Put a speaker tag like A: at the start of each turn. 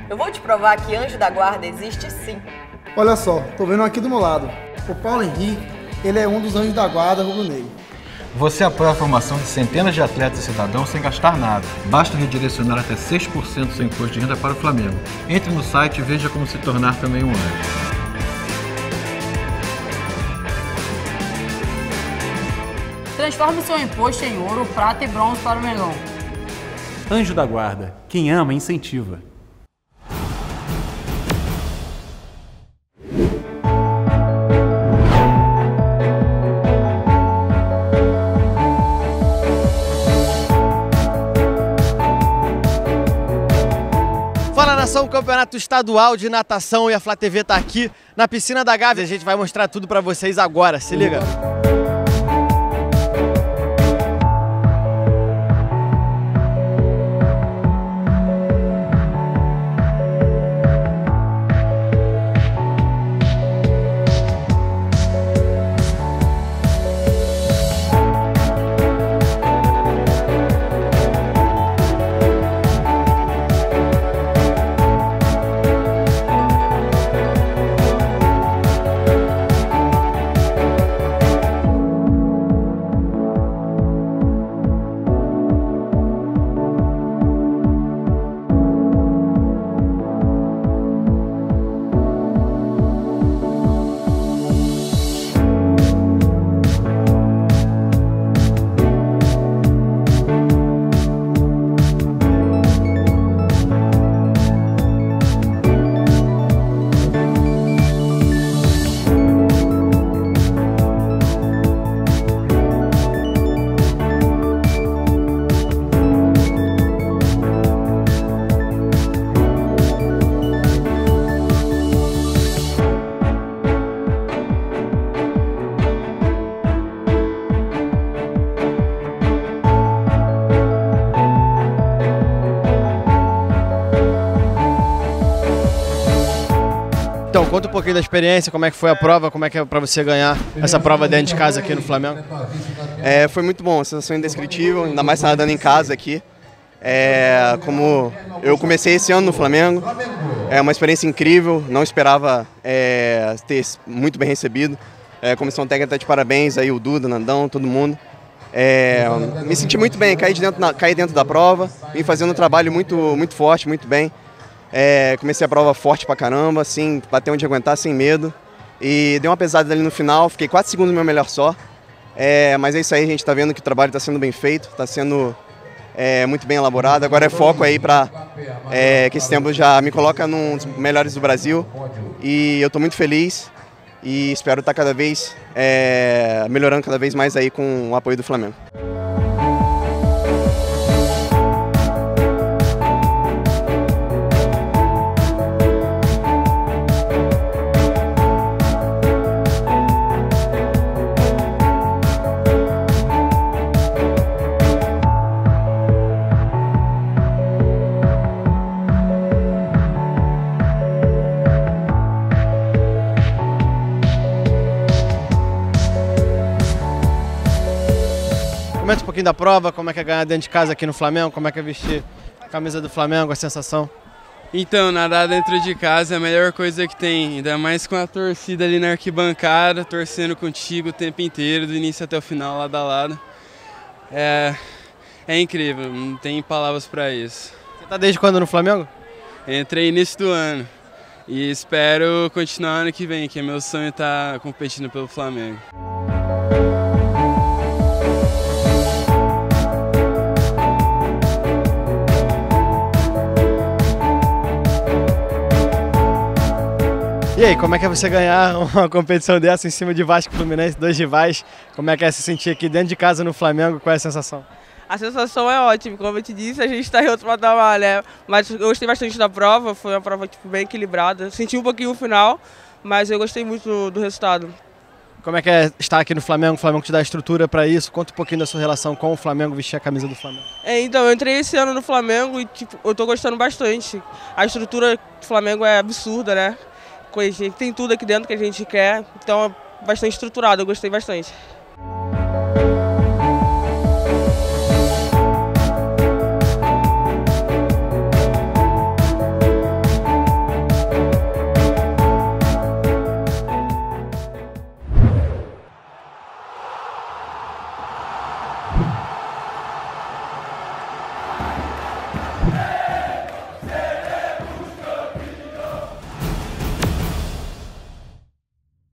A: Eu vou te provar que anjo da guarda existe sim.
B: Olha só, tô vendo aqui do meu lado. O Paulo Henrique, ele é um dos anjos da guarda rubro-negro.
C: Você apoia a formação de centenas de atletas e cidadãos sem gastar nada. Basta redirecionar até 6% do seu imposto de renda para o Flamengo. Entre no site e veja como se tornar também um anjo.
D: Transforme seu imposto em ouro, prata e bronze para o Mengão.
E: Anjo da Guarda. Quem ama, incentiva.
F: Fala Nação, Campeonato Estadual de Natação, e a Flá TV tá aqui na piscina da Gávea. A gente vai mostrar tudo pra vocês agora, se liga. Então, conta um pouquinho da experiência, como é que foi a prova, como é que é pra você ganhar essa prova dentro de casa aqui no Flamengo?
G: Foi muito bom, sensação indescritível, ainda mais nadando em casa aqui. Como eu comecei esse ano no Flamengo, é uma experiência incrível, não esperava ter muito bem recebido. Comissão técnica tá de parabéns, aí o Duda, Nandão, todo mundo. Me senti muito bem, caí dentro da prova, vim fazendo um trabalho muito forte, muito bem. Comecei a prova forte pra caramba, assim, bater onde aguentar, sem medo. E dei uma pesada ali no final, fiquei 4 segundos no meu melhor só. Mas é isso aí, a gente tá vendo que o trabalho tá sendo bem feito, tá sendo muito bem elaborado. Agora é foco aí pra que esse tempo já me coloca num dos melhores do Brasil. E eu tô muito feliz e espero estar cada vez melhorando cada vez mais aí com o apoio do Flamengo.
F: Comenta um pouquinho da prova, como é que é ganhar dentro de casa aqui no Flamengo, como é que é vestir a camisa do Flamengo, a sensação.
H: Então, nadar dentro de casa é a melhor coisa que tem, ainda mais com a torcida ali na arquibancada, torcendo contigo o tempo inteiro, do início até o final, lado a lado. É incrível, não tem palavras para isso.
F: Você tá desde quando no Flamengo?
H: Entrei início do ano e espero continuar ano que vem, que é meu sonho estar competindo pelo Flamengo.
F: E aí, como é que é você ganhar uma competição dessa em cima de Vasco e Fluminense, 2 rivais? Como é que é se sentir aqui dentro de casa no Flamengo? Qual é a sensação?
I: A sensação é ótima, como eu te disse, a gente está em outro patamar, né? Mas eu gostei bastante da prova, foi uma prova bem equilibrada. Senti um pouquinho o final, mas eu gostei muito do resultado.
F: Como é que é estar aqui no Flamengo? O Flamengo te dá estrutura para isso? Conta um pouquinho da sua relação com o Flamengo, vestir a camisa do Flamengo.
I: Então, eu entrei esse ano no Flamengo e eu tô gostando bastante. A estrutura do Flamengo é absurda, né? A gente tem tudo aqui dentro que a gente quer, então é bastante estruturado, eu gostei bastante.